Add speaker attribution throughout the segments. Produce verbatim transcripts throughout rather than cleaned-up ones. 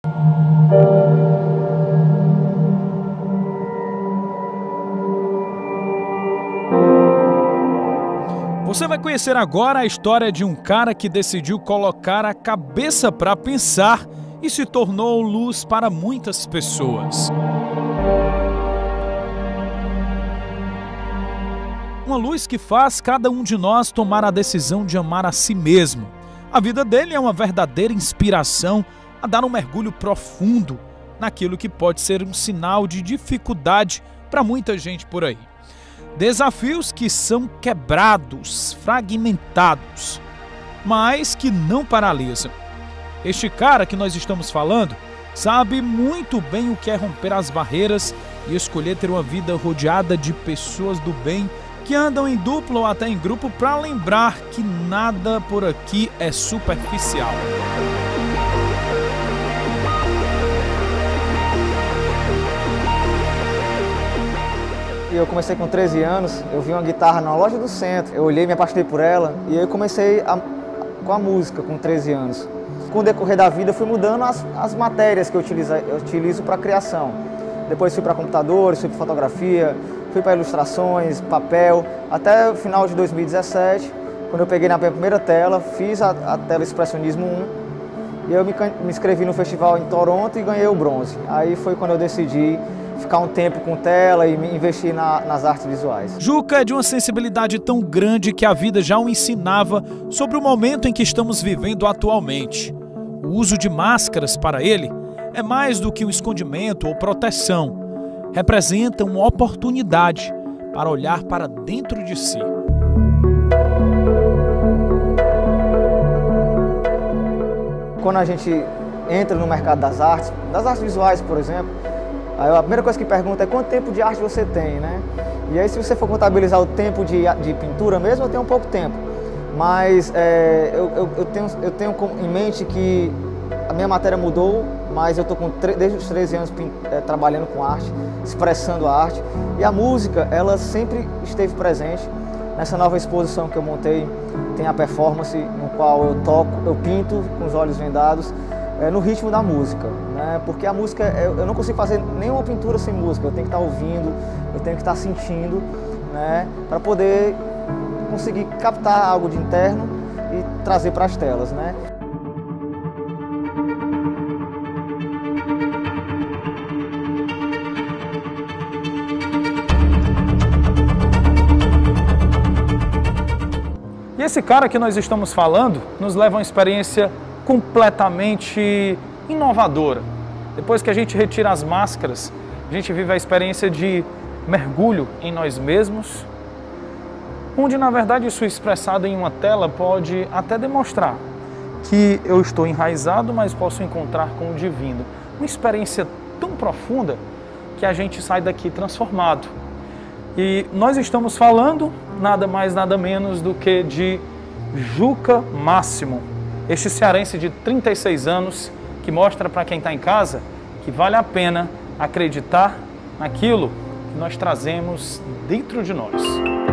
Speaker 1: Você vai conhecer agora a história de um cara que decidiu colocar a cabeça para pensar e se tornou luz para muitas pessoas. Uma luz que faz cada um de nós tomar a decisão de amar a si mesmo. A vida dele é uma verdadeira inspiração a dar um mergulho profundo naquilo que pode ser um sinal de dificuldade para muita gente por aí. Desafios que são quebrados, fragmentados, mas que não paralisam. Este cara que nós estamos falando sabe muito bem o que é romper as barreiras e escolher ter uma vida rodeada de pessoas do bem que andam em dupla ou até em grupo para lembrar que nada por aqui é superficial.
Speaker 2: Eu comecei com treze anos, eu vi uma guitarra na loja do centro, eu olhei, me apaixonei por ela e eu comecei a, com a música com treze anos. Com o decorrer da vida eu fui mudando as, as matérias que eu utilizo, eu utilizo para criação. Depois fui para computadores, fui para fotografia, fui para ilustrações, papel, até o final de dois mil e dezessete, quando eu peguei na minha primeira tela, fiz a, a tela Expressionismo um e eu me, me inscrevi no festival em Toronto e ganhei o bronze. Aí foi quando eu decidi ficar um tempo com tela e me investir na, nas artes visuais.
Speaker 1: Juca é de uma sensibilidade tão grande que a vida já o ensinava sobre o momento em que estamos vivendo atualmente. O uso de máscaras para ele é mais do que um escondimento ou proteção. Representa uma oportunidade para olhar para dentro de si.
Speaker 2: Quando a gente entra no mercado das artes, das artes visuais, por exemplo, aí a primeira coisa que pergunta é quanto tempo de arte você tem, né? E aí se você for contabilizar o tempo de, de pintura mesmo, eu tenho um pouco tempo. Mas é, eu, eu, eu, tenho, eu tenho em mente que a minha matéria mudou, mas eu estou desde os treze anos é, trabalhando com arte, expressando a arte. E a música, ela sempre esteve presente. Nessa nova exposição que eu montei, tem a performance no qual eu toco, eu pinto com os olhos vendados, é, no ritmo da música, né? Porque a música, eu não consigo fazer nenhuma pintura sem música, eu tenho que estar ouvindo, eu tenho que estar sentindo, né? Para poder conseguir captar algo de interno e trazer para as telas, né?
Speaker 1: E esse cara que nós estamos falando nos leva a uma experiência completamente inovadora. Depois que a gente retira as máscaras, a gente vive a experiência de mergulho em nós mesmos, onde na verdade isso expressado em uma tela pode até demonstrar que eu estou enraizado, mas posso encontrar com o divino. Uma experiência tão profunda que a gente sai daqui transformado. E nós estamos falando nada mais, nada menos do que de Juca Máximo, este cearense de trinta e seis anos que mostra para quem está em casa que vale a pena acreditar naquilo que nós trazemos dentro de nós.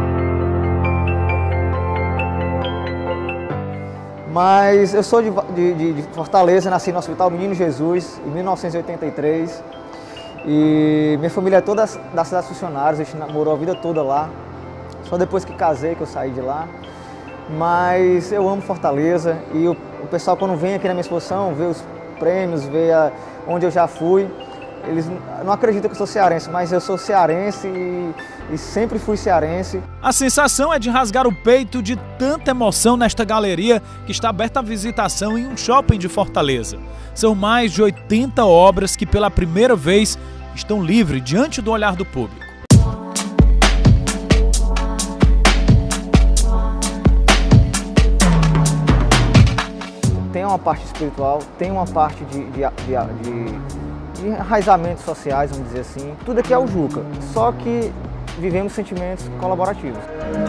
Speaker 2: Mas eu sou de, de, de Fortaleza, nasci no Hospital Menino Jesus em mil novecentos e oitenta e três. E minha família é toda da cidade dos funcionários, a gente namorou a vida toda lá. Só depois que casei que eu saí de lá. Mas eu amo Fortaleza e o, o pessoal quando vem aqui na minha exposição, vê os prêmios, vê a, onde eu já fui, eles não acreditam que eu sou cearense, mas eu sou cearense e, e sempre fui cearense.
Speaker 1: A sensação é de rasgar o peito de tanta emoção nesta galeria que está aberta à visitação em um shopping de Fortaleza. São mais de oitenta obras que pela primeira vez estão livres diante do olhar do público.
Speaker 2: Tem uma parte espiritual, tem uma parte de, de, de, de, de enraizamentos sociais, vamos dizer assim. Tudo aqui é o Juca, só que vivemos sentimentos colaborativos.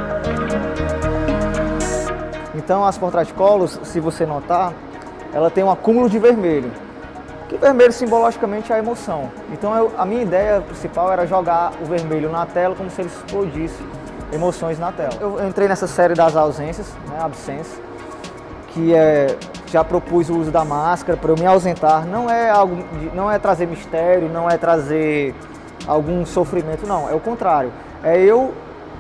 Speaker 2: Então as Portracolos, se você notar, ela tem um acúmulo de vermelho. Que vermelho simbologicamente é a emoção. Então eu, a minha ideia principal era jogar o vermelho na tela como se ele explodisse emoções na tela. Eu, eu entrei nessa série das ausências, né, Absence, que é já propus o uso da máscara para eu me ausentar. Não é algo, de, não é trazer mistério, não é trazer algum sofrimento, não. É o contrário. É eu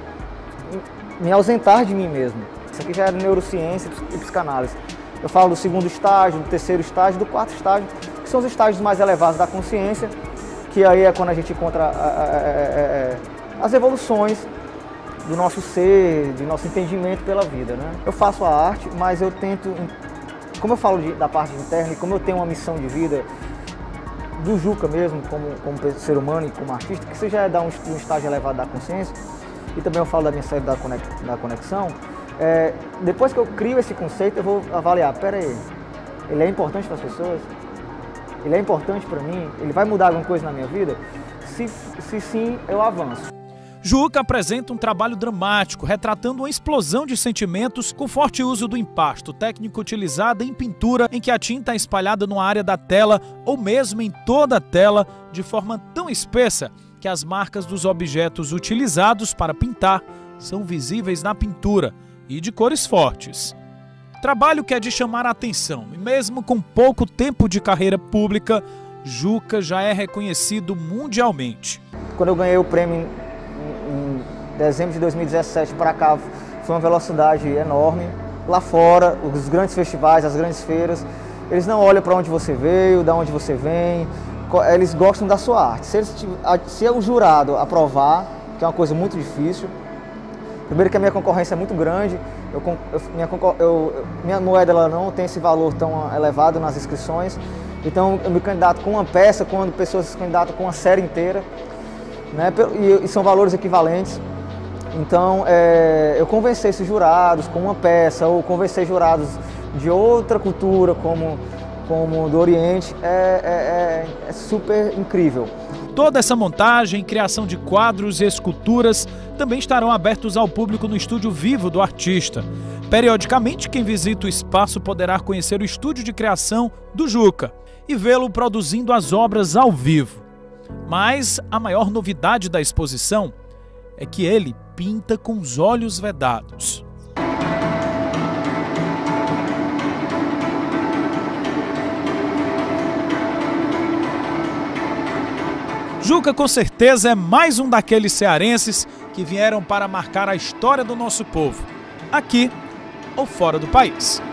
Speaker 2: me ausentar de mim mesmo. Isso aqui já é neurociência e psicanálise. Eu falo do segundo estágio, do terceiro estágio, do quarto estágio, que são os estágios mais elevados da consciência, que aí é quando a gente encontra a, a, a, a, as evoluções do nosso ser, do nosso entendimento pela vida, né? Eu faço a arte, mas eu tento, como eu falo de, da parte interna e como eu tenho uma missão de vida do Juca mesmo, como, como ser humano e como artista, que isso já é dar um, um estágio elevado da consciência, e também eu falo da minha série da, conex, da conexão, é, depois que eu crio esse conceito, eu vou avaliar, pera aí, ele é importante para as pessoas? Ele é importante para mim? Ele vai mudar alguma coisa na minha vida? Se, se sim, eu avanço.
Speaker 1: Juca apresenta um trabalho dramático, retratando uma explosão de sentimentos com forte uso do impasto, técnica utilizada em pintura em que a tinta é espalhada numa área da tela ou mesmo em toda a tela de forma tão espessa que as marcas dos objetos utilizados para pintar são visíveis na pintura e de cores fortes. Trabalho que é de chamar a atenção e mesmo com pouco tempo de carreira pública, Juca já é reconhecido mundialmente.
Speaker 2: Quando eu ganhei o prêmio em dezembro de dois mil e dezessete para cá, foi uma velocidade enorme. Lá fora, os grandes festivais, as grandes feiras, eles não olham para onde você veio, de onde você vem, eles gostam da sua arte. Se, eles, se o jurado aprovar, que é uma coisa muito difícil, primeiro que a minha concorrência é muito grande, eu, eu, minha, eu, minha moeda ela não tem esse valor tão elevado nas inscrições, então eu me candidato com uma peça, quando pessoas se candidatam com uma série inteira, né, e, e são valores equivalentes. Então é, eu convenci esses jurados com uma peça, ou convencer jurados de outra cultura, como, como do Oriente, é, é, é super incrível.
Speaker 1: Toda essa montagem, criação de quadros e esculturas também estarão abertos ao público no estúdio vivo do artista. Periodicamente, quem visita o espaço poderá conhecer o estúdio de criação do Juca e vê-lo produzindo as obras ao vivo. Mas a maior novidade da exposição é que ele pinta com os olhos vedados. Juca, com certeza, é mais um daqueles cearenses que vieram para marcar a história do nosso povo, aqui ou fora do país.